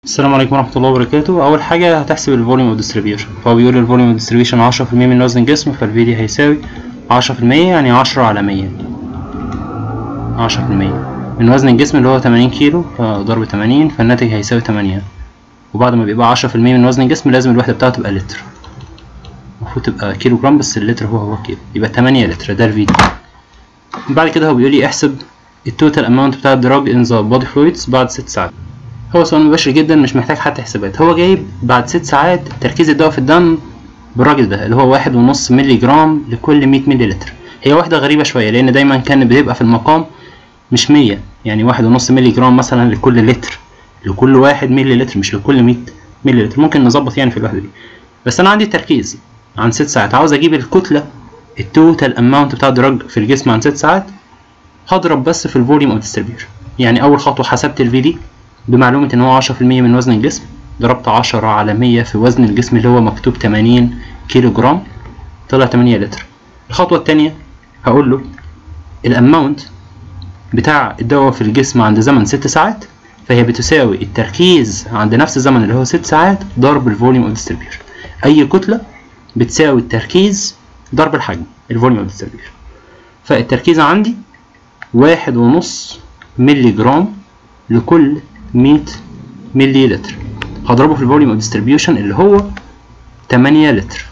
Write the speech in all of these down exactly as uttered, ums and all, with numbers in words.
السلام عليكم ورحمة الله وبركاته. أول حاجة هتحسب الفوليوم أوف ديستريبيوشن، فهو بيقول الفوليوم أوف ديستريبيوشن عشرة في المية من وزن الجسم، فالفي دي هيساوي عشرة في المية يعني عشرة على مية. عشرة في المية من وزن الجسم اللي هو تمانين كيلو، فضرب تمانين فالناتج هيساوي تمانية. وبعد ما بيبقى عشرة في المية من وزن الجسم لازم الوحدة بتاعته تبقى لتر، المفروض تبقى كيلو جرام بس اللتر هو هو كيلو، يبقى تمانية لتر، ده الفي دي. بعد كده هو بيقول لي احسب التوتال اماونت بتاع الدراج ان ذا بودي فلويدز بعد ست ساعات. هو سؤال مباشر جدا مش محتاج حتى حسابات، هو جايب بعد ست ساعات تركيز الدواء في الدم بالراجل ده اللي هو واحد ونص مللي جرام لكل مية مللي لتر. هي واحدة غريبة شوية لأن دايما كان بيبقى في المقام مش مية، يعني واحد ونص مللي جرام مثلا لكل لتر، لكل واحد مللي لتر مش لكل مية مللي لتر. ممكن نظبط يعني في الوحدة دي، بس أنا عندي تركيز عن ست ساعات، عاوز أجيب الكتلة التوتال أماونت بتاع الدراج في الجسم عن ست ساعات. هضرب بس في الفوليوم أوف ديستريبيوشن، يعني أول خطوة حسبت الفي دي بمعلومة ان هو عشرة في المية من وزن الجسم، ضربت عشرة على مية في وزن الجسم اللي هو مكتوب تمانين كيلو جرام، طلع تمانية لتر. الخطوة التانية هقول له الاماونت بتاع الدواء في الجسم عند زمن ست ساعات، فهي بتساوي التركيز عند نفس الزمن اللي هو ست ساعات ضرب الفوليوم اوف ديستريبيوشن. اي كتلة بتساوي التركيز ضرب الحجم، الفوليوم اوف ديستريبيوشن. فالتركيز عندي واحد ونص ملي جرام لكل مية ملي لتر، هضربه في الفوليوم اوف ديستريبيوشن اللي هو تمانية لتر،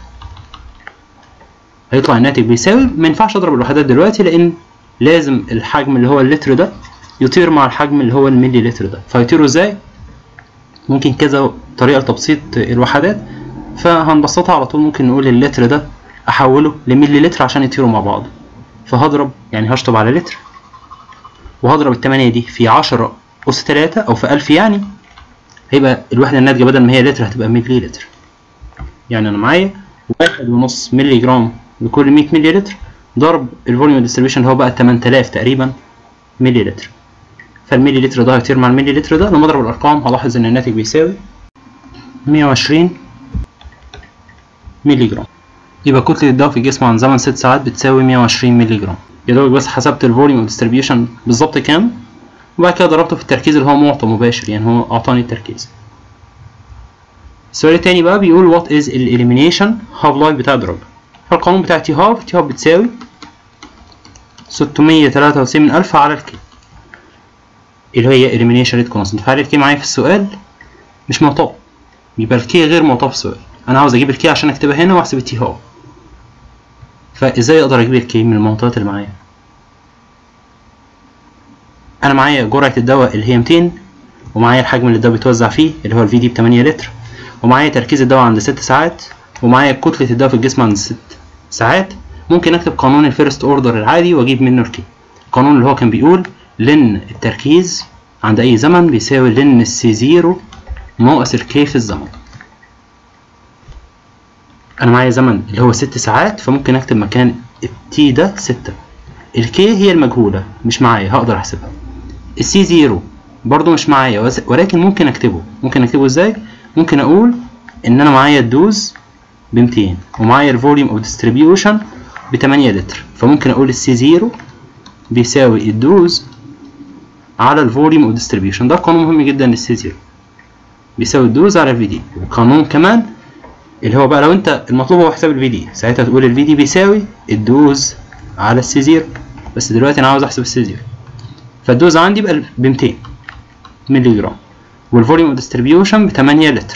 هيطلع الناتج بيساوي. ما ينفعش اضرب الوحدات دلوقتي لان لازم الحجم اللي هو اللتر ده يطير مع الحجم اللي هو الملي لتر ده، فيطيروا ازاي؟ ممكن كذا طريقه لتبسيط الوحدات، فهنبسطها على طول. ممكن نقول اللتر ده احوله لملي لتر عشان يطيروا مع بعض، فهضرب يعني هشطب على لتر وهضرب التمانية دي في عشرة أس تلاتة أو في ألف، يعني هيبقى الوحدة الناتجة بدل ما هي لتر هتبقى ملي لتر. يعني أنا معايا واحد ونص ملي جرام لكل مية ملي لتر ضرب الفوليوم ديستريبيوشن اللي هو بقى تمن تلاف تقريبا ملي لتر، فالملي لتر ده هيطير مع الملي لتر ده. لما أضرب الأرقام هلاحظ إن الناتج بيساوي مية وعشرين ملي جرام. يبقى كتلة الدواء في الجسم عن زمن ست ساعات بتساوي مية وعشرين ملي جرام. يا دوبك بس حسبت الفوليوم ديستريبيوشن بالظبط كام، وبعد كده ضربته في التركيز اللي هو معطى مباشر، يعني هو أعطاني التركيز. السؤال التاني بقى بيقول what is ال elimination half life بتاع الدراج. فالقانون بتاع تي هاف تي هاف بتساوي ستمية تلاتة وتسعين ألف على الكي اللي هي elimination rate constant. فهل الكي معايا في السؤال مش معطاه، يبقى الكي غير معطاه في السؤال. أنا عاوز أجيب الكي عشان أكتبها هنا وأحسب التي هاف. فإزاي أقدر أجيب الكي من المعطيات اللي معايا؟ انا معايا جرعه الدواء اللي هي ميتين، ومعايا الحجم اللي الدواء بيتوزع فيه اللي هو الفي دي ب تمانية لتر، ومعايا تركيز الدواء عند ست ساعات، ومعايا كتله الدواء في الجسم عند ست ساعات. ممكن اكتب قانون الفيرست اوردر العادي واجيب منه الكي. القانون اللي هو كان بيقول لن التركيز عند اي زمن بيساوي لن السي زيرو ناقص الكي في الزمن. انا معايا زمن اللي هو ست ساعات، فممكن اكتب مكان التي ده ستة. الكي هي المجهوله مش معايا، هقدر احسبها. السي زيرو برضو مش معايا، ولكن ممكن اكتبه. ممكن اكتبه ازاي؟ ممكن اقول ان انا معايا الدوز ب ميتين ومعايا الفوليوم اوف ديستريبيوشن ب تمانية لتر، فممكن اقول السي زيرو بيساوي الدوز على الفوليوم اوف ديستريبيوشن. ده قانون مهم جدا للسي زيرو، بيساوي الدوز على الفي دي. وقانون كمان اللي هو بقى لو انت المطلوب هو حساب الفي دي، ساعتها تقول الفي دي بيساوي الدوز على السي زيرو، بس دلوقتي انا عاوز احسب السي زيرو، فالدوز عندي بقى ب ميتين ملي جرام والفوليوم ديستريبيوشن ب تمانية لتر.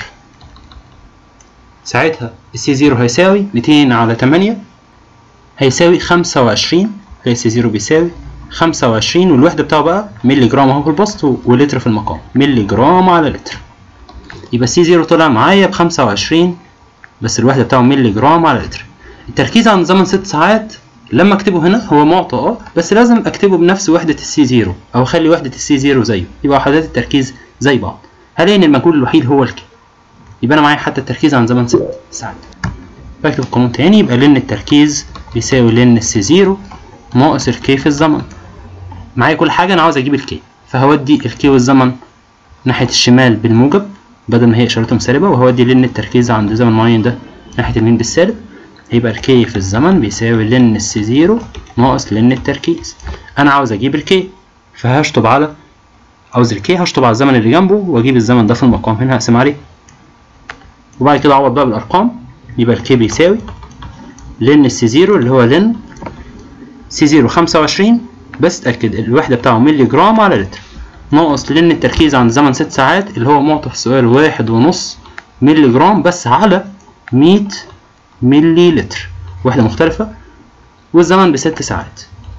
ساعتها السي زيرو هيساوي ميتين على تمانية هيساوي خمسة وعشرين، السي زيرو بيساوي خمسة وعشرين، والوحده بتاعه بقى ملي جرام اهو في البسط ولتر في المقام، ملي جرام على لتر. يبقى السي زيرو طلع معايا ب خمسة وعشرين، بس الوحده بتاعه ملي جرام على لتر. التركيز عند زمن ست ساعات لما اكتبه هنا هو معطى اه، بس لازم اكتبه بنفس وحده السي زيرو او اخلي وحده السي زيرو زيه، يبقى وحدات التركيز زي بعض. هلاقي ان المجهول الوحيد هو الكي، يبقى انا معايا حتى التركيز عن زمن ست ساعات. بكتب القانون تاني، يبقى لن التركيز بيساوي لن السي زيرو ناقص الكي في الزمن. معايا كل حاجه، انا عاوز اجيب الكي، فهودي الكي والزمن ناحيه الشمال بالموجب بدل ما هي اشارتهم سالبه، وهودي لن التركيز عند زمن معين ده ناحيه اليمين بالسالب. هيبقى الكي في الزمن بيساوي لن السي زيرو ناقص لن التركيز. انا عاوز اجيب الكي، فهشطب على عاوز الكي هشطب على الزمن اللي جنبه واجيب الزمن ده في المقام هنا هقسم عليه، وبعد كده اعوض بقى بالارقام. يبقى الكي بيساوي لن السي زيرو اللي هو لن سي زيرو خمسة وعشرين، بس اتاكد الوحده بتاعه ملي جرام على لتر، ناقص لن التركيز عند زمن ست ساعات اللي هو معطى في السؤال واحد ونص ملي جرام بس على مية ملي لتر، وحده مختلفه، والزمن بست ساعات.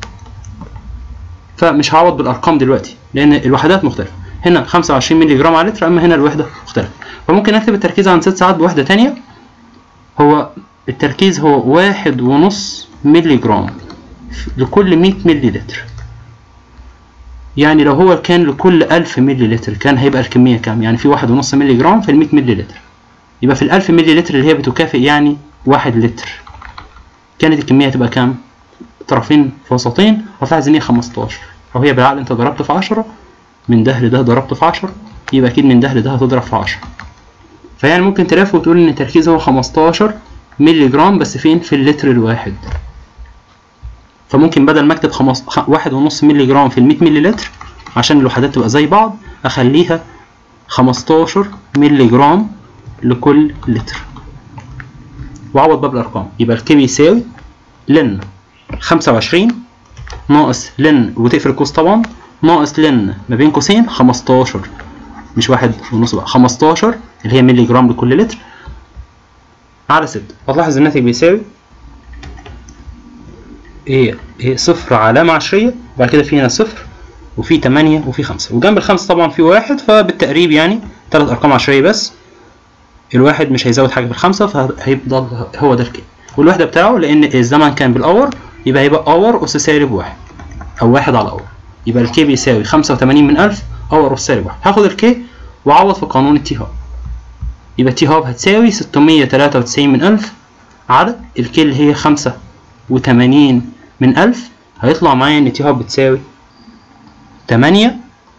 فمش هعوض بالارقام دلوقتي لان الوحدات مختلفه، هنا خمسة وعشرين ملي جرام على لتر، اما هنا الوحده مختلفه. فممكن اكتب التركيز عند ست ساعات بوحده تانية، هو التركيز هو واحد ونص ملي جرام لكل مية ملي لتر. يعني لو هو كان لكل ألف ملي لتر كان هيبقى الكميه كام؟ يعني في واحد ونص ملي جرام في المية ملي لتر، يبقى في الألف ملي لتر اللي هي بتكافئ يعني واحد لتر، كانت الكميه هتبقى كام؟ طرفين في وسطين، هتلاحظ ان هي خمستاشر، او هي بالعقل انت ضربت في عشرة، من ده لده ضربت في عشرة، يبقى اكيد من ده لده هتضرب في عشرة. فيعني ممكن تلف وتقول ان التركيز هو خمستاشر ملي جرام بس فين؟ في اللتر الواحد. فممكن بدل ما اكتب خمس... واحد ونص ملي جرام في المية ملي لتر عشان الوحدات تبقى زي بعض، اخليها خمستاشر ملي جرام لكل لتر، واعوض بقى بالارقام. يبقى الكي بيساوي لن خمسة وعشرين ناقص لن، وتقفل القوس طبعا، ناقص لن ما بين قوسين خمستاشر، مش واحد ونص بقى، خمستاشر اللي هي ملي جرام لكل لتر على ستة. هتلاحظ الناتج بيساوي ايه؟ ايه صفر علامة عشرية، وبعد كده في هنا صفر وفي تمانية وفي خمسة، وجنب الخمسة طبعا في واحد، فبالتقريب يعني تلات ارقام عشرية بس، الواحد مش هيزود حاجة في الخمسة فهيفضل هو ده الكي. والوحدة بتاعه لان الزمن كان بالاور يبقى هيبقى اور اس سالب واحد او واحد على اور، يبقى الكي بيساوي خمسة وتمانين من ألف اور اس سالب واحد. هاخد الكي واعوض في قانون التي هاب، يبقى التي هاب هتساوي ستمية تلاتة وتسعين من ألف على الكي اللي هي خمسة وتمانين من ألف، هيطلع معايا ان التي هاب بتساوي تمانية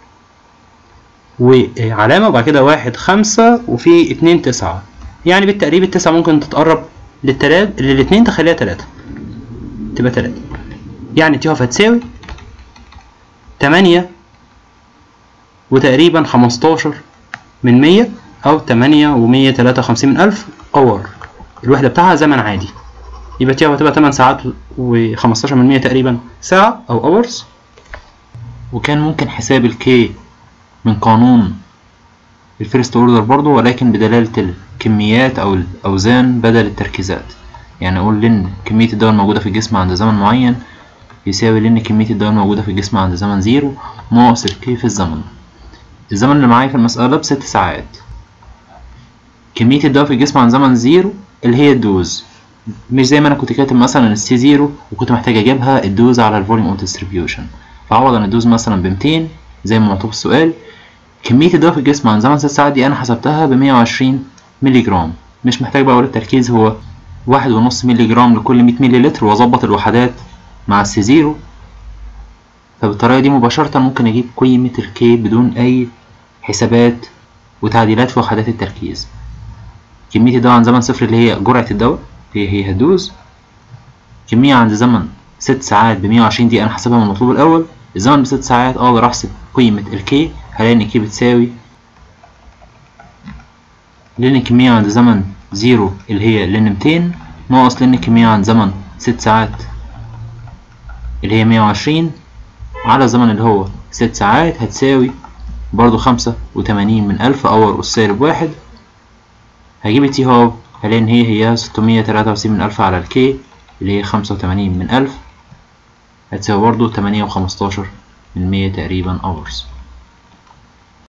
وعلامة وبعد كده واحد خمسة وفي اتنين تسعة، يعني بالتقريب التسعة ممكن تتقرب للتلات للاتنين تخليها تلاتة تبقى تلاتة، يعني التي هاب هتساوي تمانية وتقريبا خمستاشر من مية او تمانية ومية تلاتة وخمسين من ألف اور، الوحدة بتاعها زمن عادي، يبقى التي هاب هتبقى تمن ساعات وخمستاشر من مية تقريبا ساعة او اورز. وكان ممكن حساب الكي من قانون الفيرست اوردر برضو، ولكن بدلالة الكميات او الاوزان بدل التركيزات. يعني اقول لان كمية الدواء الموجودة في الجسم عند زمن معين يساوي لان كمية الدواء الموجودة في الجسم عند زمن زيرو ناقص الكي في الزمن. الزمن اللي معايا في المسألة بست ساعات، كمية الدواء في الجسم عند زمن زيرو اللي هي الدوز، مش زي ما انا كنت كاتب مثلا السي زيرو وكنت محتاج اجيبها الدوز على الفوليوم اوف ديستريبيوشن، فاعوض عن الدوز مثلا بمتين زي ما مكتوب في السؤال. كمية الدواء في الجسم عند زمن ست ساعات دي انا حسبتها بمية وعشرين ملي جرام، مش محتاج بقى اقول التركيز هو واحد ونص ملي جرام لكل مية ملي لتر واظبط الوحدات مع السي زيرو. فبالطريقة دي مباشرة ممكن اجيب قيمة الكي بدون اي حسابات وتعديلات في وحدات التركيز. كمية الدواء عند زمن صفر اللي هي جرعة الدواء هي هي الدوز، كمية عند زمن ست ساعات بمية وعشرين دي انا حسبها من المطلوب الاول، الزمن بست ساعات اقدر احسب قيمة الكي، هلاقي ان الكي بتساوي لان الكمية عند زمن زيرو اللي هي لان ميتين ناقص لان الكمية عند زمن ست ساعات اللي هي مية وعشرين على زمن اللي هو ست ساعات هتساوي برضو خمسة وتمانين من ألف اور أس سالب واحد. هجيب التي هاب هلاقي ان هي هي ستمية تلاتة وتسعين من ألف على الكي اللي هي خمسة وتمانين من ألف هتساوي برضو تمانية وخمستاشر من مية تقريبا اورز.